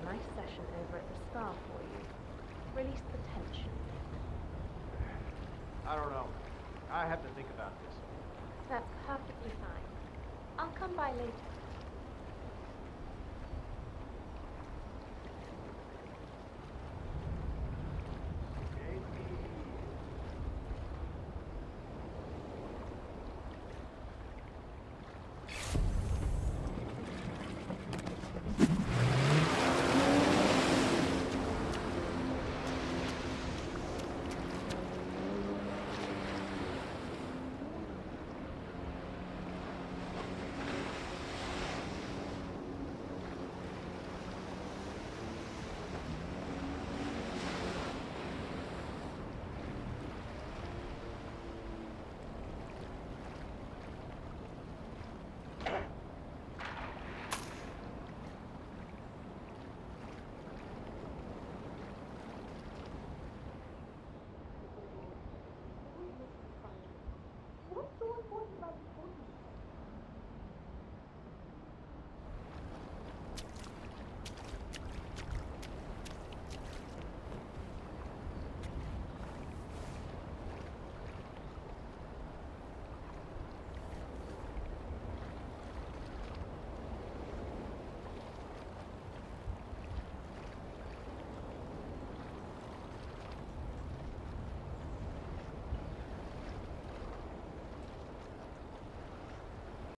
nice session over at the spa for you. Release the tension. I don't know. I have to think about this. That's perfectly fine. I'll come by later.